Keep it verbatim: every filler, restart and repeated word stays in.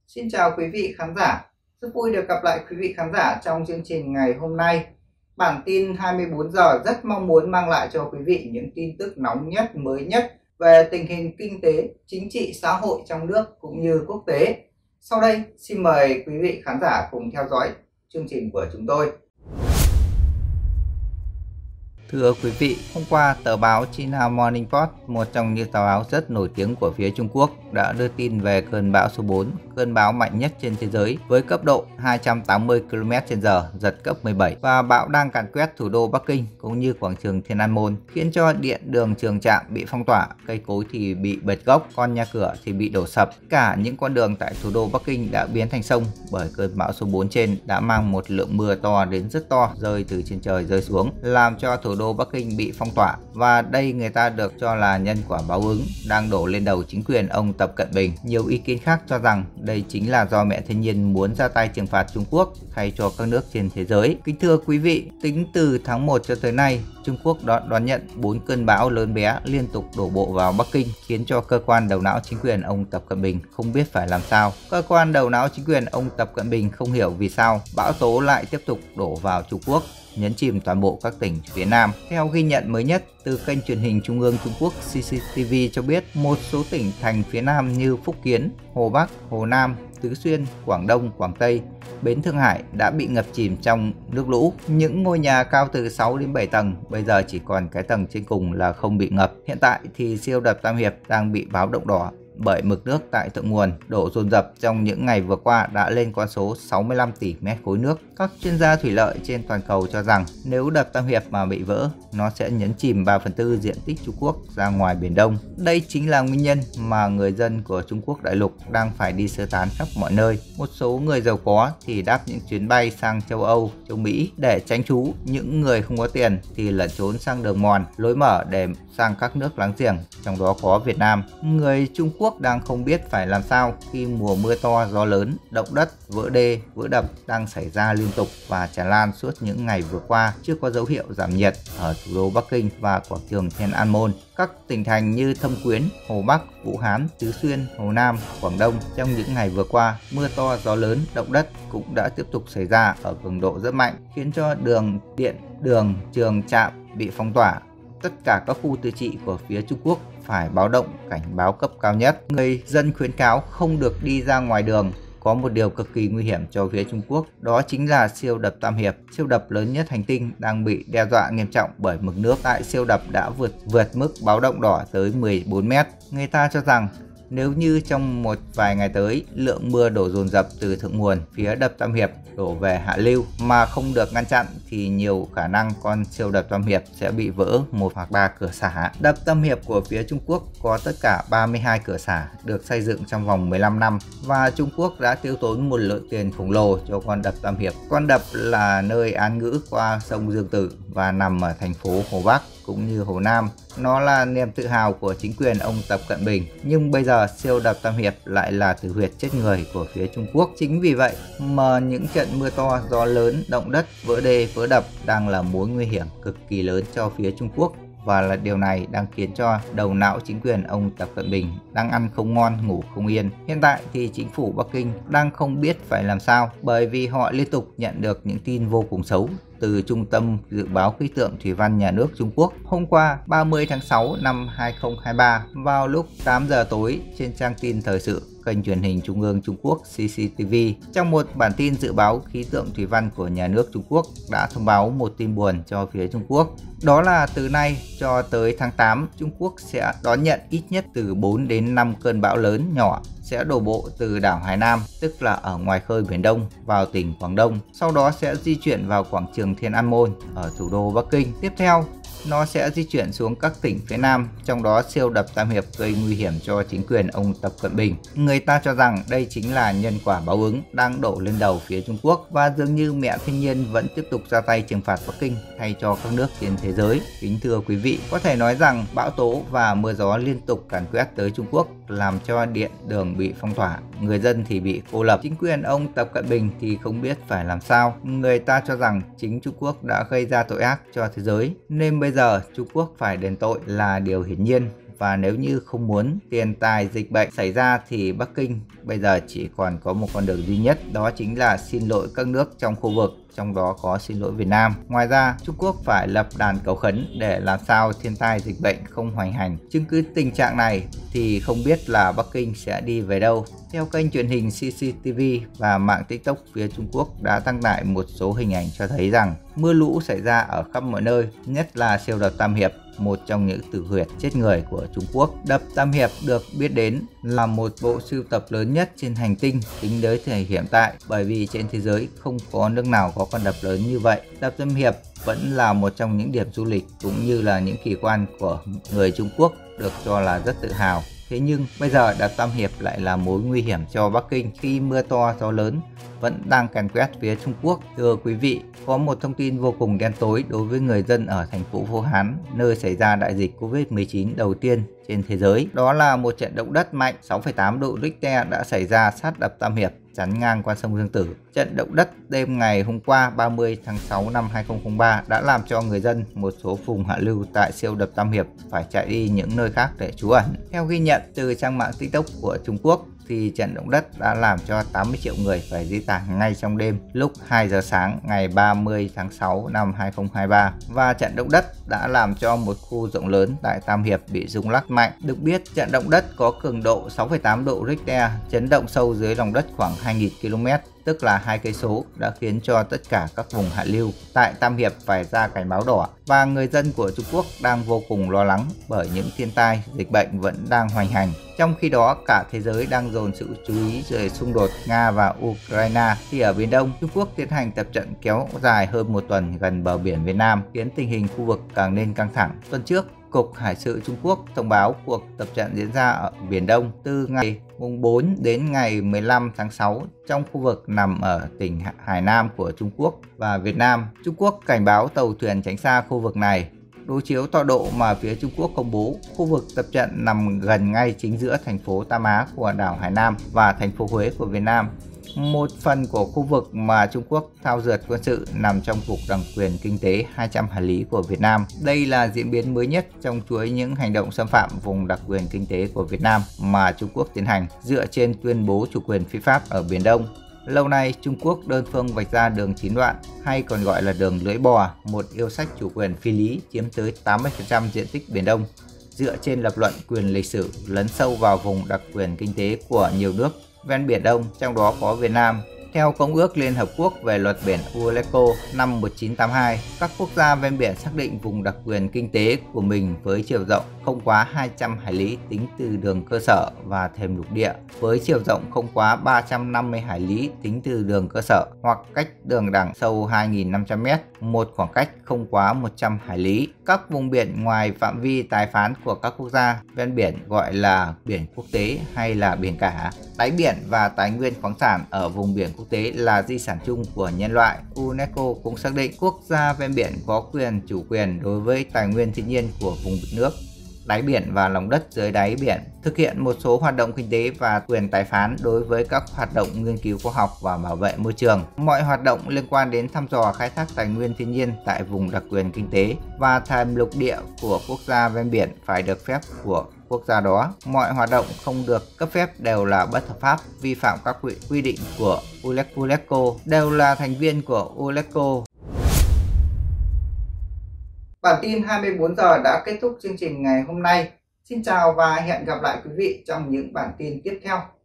Xin chào quý vị khán giả. Rất vui được gặp lại quý vị khán giả trong chương trình ngày hôm nay. Bản tin hai mươi bốn giờ rất mong muốn mang lại cho quý vị những tin tức nóng nhất, mới nhất về tình hình kinh tế, chính trị, xã hội trong nước cũng như quốc tế. Sau đây, xin mời quý vị khán giả cùng theo dõi chương trình của chúng tôi. Thưa quý vị, hôm qua tờ báo China Morning Post, một trong những tờ báo rất nổi tiếng của phía Trung Quốc, đã đưa tin về cơn bão số bốn, cơn bão mạnh nhất trên thế giới với cấp độ hai trăm tám mươi ki lô mét trên giờ, giật cấp mười bảy, và bão đang càn quét thủ đô Bắc Kinh cũng như quảng trường Thiên An Môn, khiến cho điện đường trường trạm bị phong tỏa, cây cối thì bị bật gốc, con nhà cửa thì bị đổ sập. Cả những con đường tại thủ đô Bắc Kinh đã biến thành sông bởi cơn bão số bốn trên đã mang một lượng mưa to đến rất to rơi từ trên trời rơi xuống, làm cho thủ đô Bắc Kinh bị phong tỏa, và đây người ta được cho là nhân quả báo ứng đang đổ lên đầu chính quyền ông Tập Cận Bình. Nhiều ý kiến khác cho rằng đây chính là do mẹ thiên nhiên muốn ra tay trừng phạt Trung Quốc thay cho các nước trên thế giới. Kính thưa quý vị, tính từ tháng một cho tới nay, Trung Quốc đã đón nhận bốn cơn bão lớn bé liên tục đổ bộ vào Bắc Kinh, khiến cho cơ quan đầu não chính quyền ông Tập Cận Bình không biết phải làm sao. Cơ quan đầu não chính quyền ông Tập Cận Bình không hiểu vì sao bão tố lại tiếp tục đổ vào Trung Quốc, nhấn chìm toàn bộ các tỉnh phía Nam. Theo ghi nhận mới nhất từ kênh truyền hình Trung ương Trung Quốc xê xê tê vê cho biết, một số tỉnh thành phía Nam như Phúc Kiến, Hồ Bắc, Hồ Nam, Tứ Xuyên, Quảng Đông, Quảng Tây, Bến Thượng Hải đã bị ngập chìm trong nước lũ. Những ngôi nhà cao từ sáu đến bảy tầng bây giờ chỉ còn cái tầng trên cùng là không bị ngập. Hiện tại thì siêu đập Tam Hiệp đang bị báo động đỏ bởi mực nước tại thượng nguồn đổ dồn dập trong những ngày vừa qua đã lên con số sáu mươi lăm tỷ mét khối nước. Các chuyên gia thủy lợi trên toàn cầu cho rằng nếu đập Tam Hiệp mà bị vỡ, nó sẽ nhấn chìm ba phần tư diện tích Trung Quốc ra ngoài Biển Đông. Đây chính là nguyên nhân mà người dân của Trung Quốc đại lục đang phải đi sơ tán khắp mọi nơi. Một số người giàu có thì đáp những chuyến bay sang châu Âu, châu Mỹ để tránh trú. Những người không có tiền thì lẩn trốn sang đường mòn, lối mở để sang các nước láng giềng, trong đó có Việt Nam. Người Trung Quốc đang không biết phải làm sao khi mùa mưa to, gió lớn, động đất, vỡ đê, vỡ đập đang xảy ra liên tục và tràn lan suốt những ngày vừa qua, chưa có dấu hiệu giảm nhiệt ở thủ đô Bắc Kinh và quảng trường Thiên An Môn. Các tỉnh thành như Thâm Quyến, Hồ Bắc, Vũ Hán, Tứ Xuyên, Hồ Nam, Quảng Đông trong những ngày vừa qua, mưa to, gió lớn, động đất cũng đã tiếp tục xảy ra ở cường độ rất mạnh, khiến cho đường điện, đường, trường, trạm bị phong tỏa. Tất cả các khu tự trị của phía Trung Quốc phải báo động cảnh báo cấp cao nhất. Người dân khuyến cáo không được đi ra ngoài đường. Có một điều cực kỳ nguy hiểm cho phía Trung Quốc, đó chính là siêu đập Tam Hiệp, siêu đập lớn nhất hành tinh đang bị đe dọa nghiêm trọng bởi mực nước tại siêu đập đã vượt vượt mức báo động đỏ tới mười bốn mét. Người ta cho rằng nếu như trong một vài ngày tới, lượng mưa đổ dồn dập từ thượng nguồn phía đập Tam Hiệp đổ về hạ lưu mà không được ngăn chặn thì nhiều khả năng con siêu đập Tam Hiệp sẽ bị vỡ một hoặc ba cửa xả. Đập Tam Hiệp của phía Trung Quốc có tất cả ba mươi hai cửa xả được xây dựng trong vòng mười lăm năm, và Trung Quốc đã tiêu tốn một lượng tiền khổng lồ cho con đập Tam Hiệp. Con đập là nơi án ngữ qua sông Dương Tử và nằm ở thành phố Hồ Bắc cũng như Hồ Nam. Nó là niềm tự hào của chính quyền ông Tập Cận Bình, nhưng bây giờ siêu đập Tam Hiệp lại là tử huyệt chết người của phía Trung Quốc. Chính vì vậy mà những trận mưa to, gió lớn, động đất, vỡ đê, vỡ đập đang là mối nguy hiểm cực kỳ lớn cho phía Trung Quốc, và là điều này đang khiến cho đầu não chính quyền ông Tập Cận Bình đang ăn không ngon, ngủ không yên. Hiện tại thì chính phủ Bắc Kinh đang không biết phải làm sao, bởi vì họ liên tục nhận được những tin vô cùng xấu từ Trung tâm Dự báo Khí tượng Thủy văn Nhà nước Trung Quốc. Hôm qua ba mươi tháng sáu năm hai nghìn không trăm hai mươi ba, vào lúc tám giờ tối, trên trang tin thời sự kênh truyền hình Trung ương Trung Quốc xê xê tê vê, trong một bản tin dự báo khí tượng thủy văn của nhà nước Trung Quốc đã thông báo một tin buồn cho phía Trung Quốc. Đó là từ nay cho tới tháng tám, Trung Quốc sẽ đón nhận ít nhất từ bốn đến năm cơn bão lớn nhỏ sẽ đổ bộ từ đảo Hải Nam, tức là ở ngoài khơi Biển Đông, vào tỉnh Quảng Đông, sau đó sẽ di chuyển vào quảng trường Thiên An Môn ở thủ đô Bắc Kinh. Tiếp theo, nó sẽ di chuyển xuống các tỉnh phía Nam, trong đó siêu đập Tam Hiệp gây nguy hiểm cho chính quyền ông Tập Cận Bình. Người ta cho rằng đây chính là nhân quả báo ứng đang đổ lên đầu phía Trung Quốc, và dường như mẹ thiên nhiên vẫn tiếp tục ra tay trừng phạt Bắc Kinh thay cho các nước trên thế giới. Kính thưa quý vị, có thể nói rằng bão tố và mưa gió liên tục càn quét tới Trung Quốc làm cho điện đường bị phong tỏa, người dân thì bị cô lập. Chính quyền ông Tập Cận Bình thì không biết phải làm sao. Người ta cho rằng chính Trung Quốc đã gây ra tội ác cho thế giới, nên bây giờ Trung Quốc phải đền tội là điều hiển nhiên và nếu như không muốn thiên tai dịch bệnh xảy ra thì Bắc Kinh bây giờ chỉ còn có một con đường duy nhất, đó chính là xin lỗi các nước trong khu vực, trong đó có xin lỗi Việt Nam. Ngoài ra, Trung Quốc phải lập đàn cầu khấn để làm sao thiên tai dịch bệnh không hoành hành. Chứng cứ tình trạng này thì không biết là Bắc Kinh sẽ đi về đâu. Theo kênh truyền hình xê xê tê vê và mạng TikTok, phía Trung Quốc đã đăng tải một số hình ảnh cho thấy rằng mưa lũ xảy ra ở khắp mọi nơi, nhất là siêu đập Tam Hiệp, một trong những tử huyệt chết người của Trung Quốc. Đập Tam Hiệp được biết đến là một bộ sưu tập lớn nhất trên hành tinh tính đến thời hiện tại, bởi vì trên thế giới không có nước nào có con đập lớn như vậy. Đập Tam Hiệp vẫn là một trong những điểm du lịch cũng như là những kỳ quan của người Trung Quốc được cho là rất tự hào. Thế nhưng bây giờ đập Tam Hiệp lại là mối nguy hiểm cho Bắc Kinh khi mưa to gió lớn vẫn đang càn quét phía Trung Quốc. Thưa quý vị, có một thông tin vô cùng đen tối đối với người dân ở thành phố Vũ Hán, nơi xảy ra đại dịch Covid mười chín đầu tiên trên thế giới. Đó là một trận động đất mạnh sáu phẩy tám độ Richter đã xảy ra sát đập Tam Hiệp, chắn ngang qua sông Dương Tử. Trận động đất đêm ngày hôm qua ba mươi tháng sáu năm hai nghìn không trăm lẻ ba đã làm cho người dân một số vùng hạ lưu tại siêu đập Tam Hiệp phải chạy đi những nơi khác để trú ẩn. Theo ghi nhận từ trang mạng TikTok của Trung Quốc, thì trận động đất đã làm cho tám mươi triệu người phải di tản ngay trong đêm lúc hai giờ sáng ngày ba mươi tháng sáu năm hai nghìn không trăm hai mươi ba, và trận động đất đã làm cho một khu rộng lớn tại Tam Hiệp bị rung lắc mạnh. Được biết, trận động đất có cường độ sáu phẩy tám độ Richter, chấn động sâu dưới lòng đất khoảng hai nghìn ki lô mét, tức là hai cây số, đã khiến cho tất cả các vùng hạ lưu tại Tam Hiệp phải ra cảnh báo đỏ, và người dân của Trung Quốc đang vô cùng lo lắng bởi những thiên tai, dịch bệnh vẫn đang hoành hành. Trong khi đó, cả thế giới đang dồn sự chú ý về xung đột Nga và Ukraine, thì ở Biển Đông, Trung Quốc tiến hành tập trận kéo dài hơn một tuần gần bờ biển Việt Nam, khiến tình hình khu vực càng nên căng thẳng. Tuần trước, Cục Hải sự Trung Quốc thông báo cuộc tập trận diễn ra ở Biển Đông từ ngày mùng bốn đến ngày mười lăm tháng sáu trong khu vực nằm ở tỉnh Hải Nam của Trung Quốc và Việt Nam. Trung Quốc cảnh báo tàu thuyền tránh xa khu vực này. Đối chiếu tọa độ mà phía Trung Quốc công bố, khu vực tập trận nằm gần ngay chính giữa thành phố Tam Á của đảo Hải Nam và thành phố Huế của Việt Nam. Một phần của khu vực mà Trung Quốc thao dượt quân sự nằm trong vùng đặc quyền kinh tế hai trăm hải lý của Việt Nam. Đây là diễn biến mới nhất trong chuỗi những hành động xâm phạm vùng đặc quyền kinh tế của Việt Nam mà Trung Quốc tiến hành dựa trên tuyên bố chủ quyền phi pháp ở Biển Đông. Lâu nay, Trung Quốc đơn phương vạch ra đường chín đoạn, hay còn gọi là đường lưỡi bò, một yêu sách chủ quyền phi lý chiếm tới tám mươi phần trăm diện tích Biển Đông, dựa trên lập luận quyền lịch sử lấn sâu vào vùng đặc quyền kinh tế của nhiều nước ven Biển Đông, trong đó có Việt Nam. Theo Công ước Liên Hợp Quốc về luật biển UNESCO năm một nghìn chín trăm tám mươi hai, các quốc gia ven biển xác định vùng đặc quyền kinh tế của mình với chiều rộng không quá hai trăm hải lý tính từ đường cơ sở và thềm lục địa, với chiều rộng không quá ba trăm năm mươi hải lý tính từ đường cơ sở, hoặc cách đường đẳng sâu hai nghìn năm trăm mét, một khoảng cách không quá một trăm hải lý. Các vùng biển ngoài phạm vi tài phán của các quốc gia ven biển gọi là biển quốc tế hay là biển cả. Đáy biển và tài nguyên khoáng sản ở vùng biển quốc tế là di sản chung của nhân loại. UNESCO cũng xác định quốc gia ven biển có quyền chủ quyền đối với tài nguyên thiên nhiên của vùng nước, đáy biển và lòng đất dưới đáy biển, thực hiện một số hoạt động kinh tế và quyền tài phán đối với các hoạt động nghiên cứu khoa học và bảo vệ môi trường. Mọi hoạt động liên quan đến thăm dò khai thác tài nguyên thiên nhiên tại vùng đặc quyền kinh tế và thềm lục địa của quốc gia ven biển phải được phép của quốc gia đó. Mọi hoạt động không được cấp phép đều là bất hợp pháp, vi phạm các quy định của UNESCO, đều là thành viên của UNESCO. Bản tin hai mươi bốn giờ đã kết thúc chương trình ngày hôm nay. Xin chào và hẹn gặp lại quý vị trong những bản tin tiếp theo.